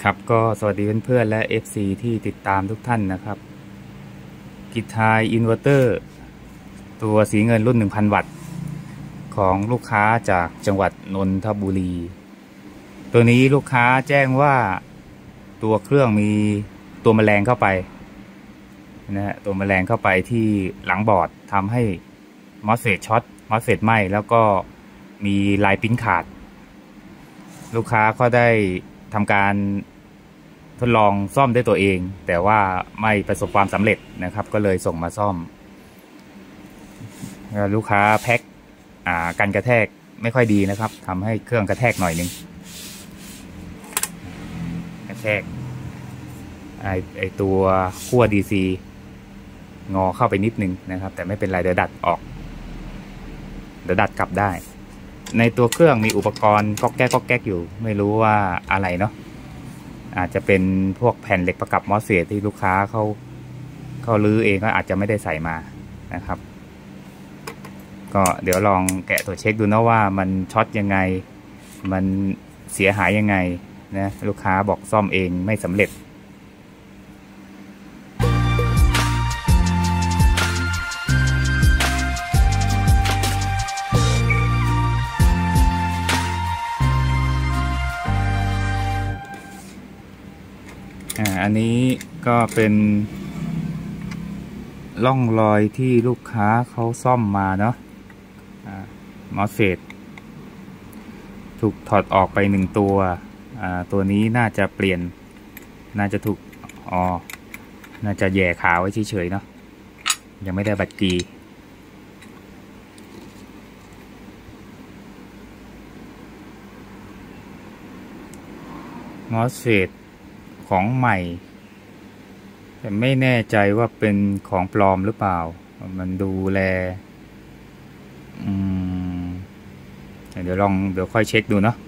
ครับก็สวัสดีเพื่อนๆและ FC ที่ติดตามทุกท่านนะครับกิทายอินเวอร์เตอร์ตัวสีเงินรุ่น 1,000 วัตต์ของลูกค้าจากจังหวัดนนทบุรีตัวนี้ลูกค้าแจ้งว่าตัวเครื่องมีตัวแมลงเข้าไปนะฮะตัวแมลงเข้าไปที่หลังบอร์ดทำให้มอสเฟตช็อตมอสเฟตไหม้แล้วก็มีลายปิ้นขาดลูกค้าก็ได้ทำการทดลองซ่อมด้วยตัวเองแต่ว่าไม่ประสบความสำเร็จนะครับก็เลยส่งมาซ่อมลูกค้าแพ็คกันกระแทกไม่ค่อยดีนะครับทำให้เครื่องกระแทกหน่อยนึงกระแทกไอตัวขั้ว DC งอเข้าไปนิดนึงนะครับแต่ไม่เป็นไรเดี๋ยวดัดออกเดี๋ยวดัดกลับได้ในตัวเครื่องมีอุปกรณ์ก๊อกแก๊กอยู่ไม่รู้ว่าอะไรเนาะอาจจะเป็นพวกแผ่นเหล็กประกับมอสเฟตที่ลูกค้าเขาลื้อเองก็อาจจะไม่ได้ใส่มานะครับก็เดี๋ยวลองแกะตัวเช็คดูนะว่ามันช็อตยังไงมันเสียหายยังไงนะลูกค้าบอกซ่อมเองไม่สำเร็จอันนี้ก็เป็นร่องรอยที่ลูกค้าเขาซ่อมมาเนาะมอสเฟตถูกถอดออกไป1ตัวตัวนี้น่าจะเปลี่ยนน่าจะถูกน่าจะแย่ขาไว้เฉยๆเนาะยังไม่ได้บัตรกีมอสเฟตของใหม่แต่ไม่แน่ใจว่าเป็นของปลอมหรือเปล่ามันดูแลเดี๋ยวค่อยเช็คดูเนาะ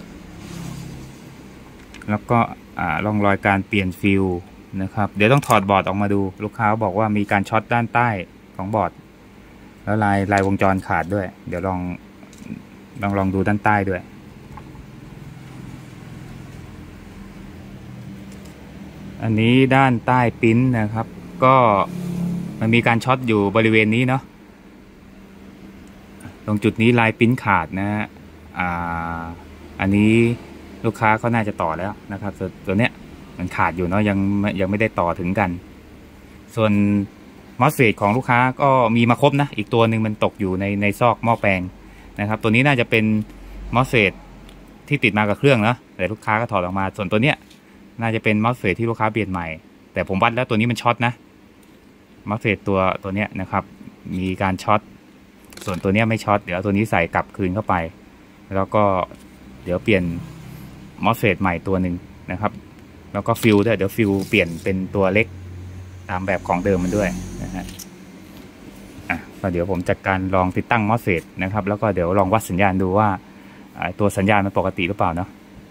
แล้วก็ร่องรอยการเปลี่ยนฟิลนะครับเดี๋ยวต้องถอดบอร์ดออกมาดูลูกค้าบอกว่ามีการช็อตด้านใต้ของบอร์ดแล้วลายวงจรขาดด้วยเดี๋ยวลองดูด้านใต้ด้วยอันนี้ด้านใต้ปิ้นนะครับก็มันมีการช็อตอยู่บริเวณนี้เนาะตรงจุดนี้ลายปิ้นขาดนะฮะอันนี้ลูกค้าเขาน่าจะต่อแล้วนะครับตัวเนี้ยมันขาดอยู่เนาะยังไม่ได้ต่อถึงกันส่วนมอสเฟตของลูกค้าก็มีมาครบนะอีกตัวหนึ่งมันตกอยู่ในซอกหม้อแปลงนะครับตัวนี้น่าจะเป็นมอสเฟตที่ติดมากับเครื่องนะแต่ลูกค้าก็ถอดออกมาส่วนตัวเนี้ยน่าจะเป็นมอสเฟตที่ลูกค้าเปลี่ยนใหม่แต่ผมวัดแล้วตัวนี้มันช็อตนะมอสเฟตตัวเนี้ยนะครับมีการช็อตส่วนตัวเนี้ยไม่ช็อตเดี๋ยวตัวนี้ใส่กลับคืนเข้าไปแล้วก็เดี๋ยวเปลี่ยนมอสเฟตใหม่ตัวหนึ่งนะครับแล้วก็ฟิลด้วยเดี๋ยวฟิลเปลี่ยนเป็นตัวเล็กตามแบบของเดิมมันด้วยนะฮะก็เดี๋ยวผมจัดการลองติดตั้งมอสเฟตนะครับแล้วก็เดี๋ยวลองวัดสัญญาณดูว่าตัวสัญญาณมันปกติหรือเปล่าเนาะ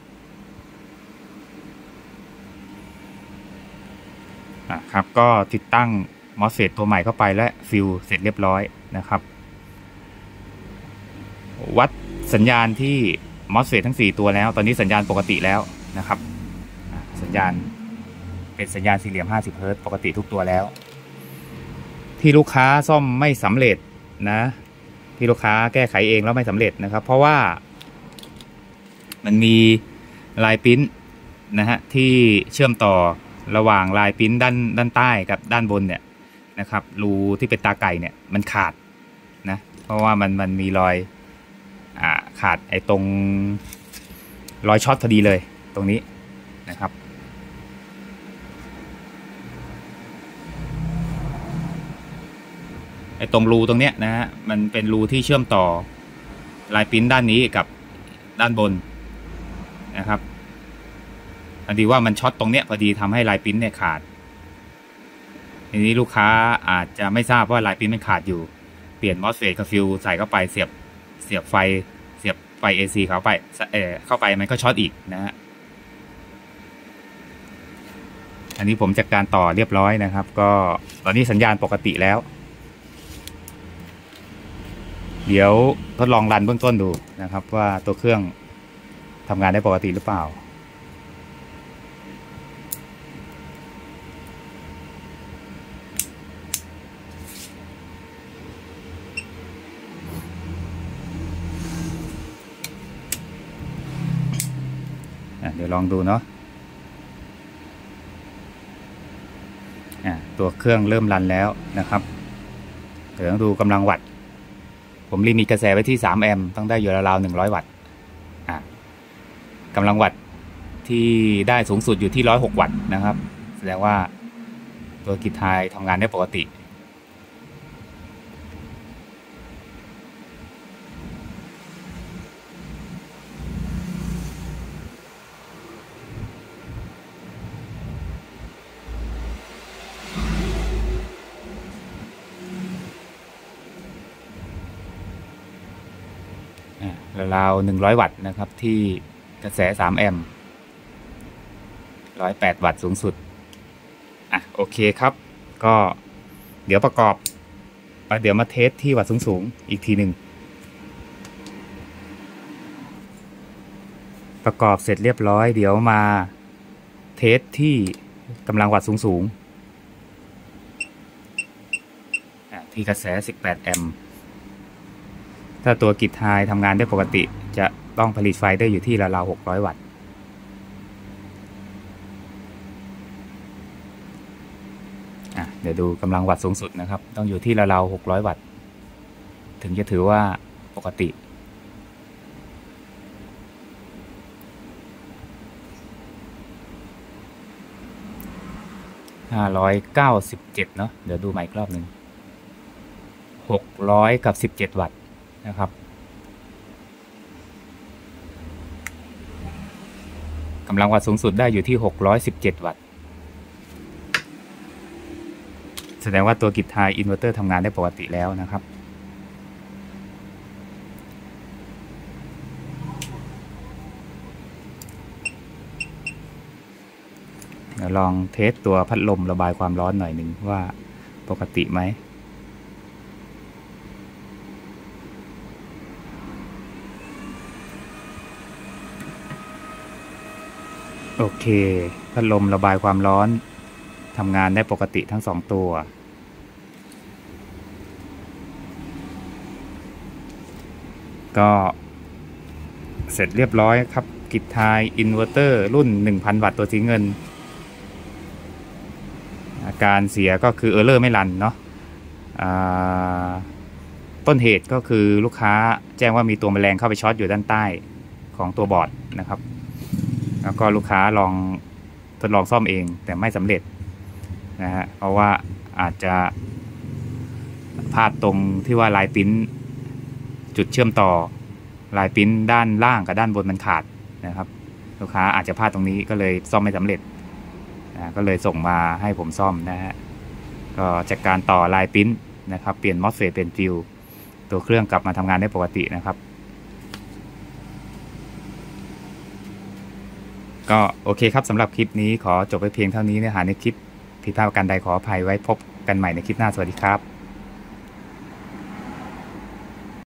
ครับก็ติดตั้งมอสเฟตตัวใหม่เข้าไปและฟิลเสร็จเรียบร้อยนะครับวัดสัญญาณที่มอสเฟตทั้ง4ตัวแล้วตอนนี้สัญญาณปกติแล้วนะครับสัญญาณเป็นสัญญาณสี่เหลี่ยม50 เฮิร์ตซ์ปกติทุกตัวแล้วที่ลูกค้าซ่อมไม่สำเร็จนะที่ลูกค้าแก้ไขเองแล้วไม่สำเร็จนะครับเพราะว่ามันมีลายปิ้นนะฮะที่เชื่อมต่อระหว่างลายปิ้นด้านใต้กับด้านบนเนี่ยนะครับรูที่เป็นตาไก่เนี่ยมันขาดนะเพราะว่ามันมีรอยขาดไอ้ตรงรอยช็อตพอดีเลยตรงนี้นะครับไอ้ตรงรูตรงเนี้ยนะฮะมันเป็นรูที่เชื่อมต่อลายปิ้นด้านนี้กับด้านบนนะครับพอดีว่ามันช็อตตรงเนี้ยพอดีทำให้ลายปิ้นเนี่ยขาดทีนี้ลูกค้าอาจจะไม่ทราบว่าลายปิ้นมันขาดอยู่เปลี่ยนมอสเฟตกับฟิลใส่เข้าไปเสียบไฟAC เข้าไปมันก็ช็อตอีกนะฮะอันนี้ผมจัดการต่อเรียบร้อยนะครับก็ตอนนี้สัญญาณปกติแล้วเดี๋ยวทดลองรันเบื้องต้นดูนะครับว่าตัวเครื่องทำงานได้ปกติหรือเปล่าเดี๋ยวลองดูเนาะตัวเครื่องเริ่มรันแล้วนะครับเดี๋ยวต้องดูกำลังวัตต์ผมลิมิตกระแสไว้ที่3แอมป์ต้องได้อยู่ราวๆ100วัตต์กำลังวัตต์ที่ได้สูงสุดอยู่ที่106วัตต์นะครับแสดงว่าตัวกีตาร์ทำงานได้ปกติราวๆ100วัตต์นะครับที่กระแส3แอมป์108วัตต์สูงสุดโอเคครับก็เดี๋ยวประกอบเดี๋ยวมาเทสที่วัตต์สูงอีกทีหนึ่งประกอบเสร็จเรียบร้อยเดี๋ยวมาเทสที่กำลังวัตต์สูงที่กระแส18แอมป์ถ้าตัวกิจไฮทำงานได้ปกติจะต้องผลิตไฟได้อยู่ที่ราวๆ600วัตต์เดี๋ยวดูกำลังวัตต์สูงสุดนะครับต้องอยู่ที่ราวๆ600วัตต์ถึงจะถือว่าปกติ597เนาะเดี๋ยวดูใหม่อีกรอบหนึ่ง617วัตต์นะครับกำลังวัตต์สูงสุดได้อยู่ที่617วัตต์แสดงว่าตัวกิจไฮอินเวอร์เตอร์ทำงานได้ปกติแล้วนะครับเดี๋ยวลองเทสตัวพัดลมระบายความร้อนหน่อยหนึ่งว่าปกติไหมโอเคพัดลมระบายความร้อนทำงานได้ปกติทั้ง2ตัวก็เสร็จเรียบร้อยครับกิจไฮอินเวอร์เตอร์รุ่น 1000 วัตต์ตัวสีเงินอาการเสียก็คือเออร์เลอร์ไม่รันเนาะต้นเหตุก็คือลูกค้าแจ้งว่ามีตัวแมลงเข้าไปช็อตอยู่ด้านใต้ของตัวบอร์ดนะครับแล้วก็ลูกค้าลองทดลองซ่อมเองแต่ไม่สำเร็จนะฮะเพราะว่าอาจจะพลาดตรงที่ว่าลายปิ้นจุดเชื่อมต่อลายปิ้นด้านล่างกับด้านบนมันขาดนะครับลูกค้าอาจจะพลาดตรงนี้ก็เลยซ่อมไม่สำเร็จก็เลยส่งมาให้ผมซ่อมนะฮะก็จากการต่อลายปิ้นนะครับเปลี่ยนมอสเฟตเป็นฟิวตัวเครื่องกลับมาทำงานได้ปกตินะครับก็โอเคครับสำหรับคลิปนี้ขอจบไปเพียงเท่านี้เนื้อหาในคลิปผิดพลาดประการใดขออภัยไว้พบกันใหม่ในคลิปหน้าสวัสดีครับ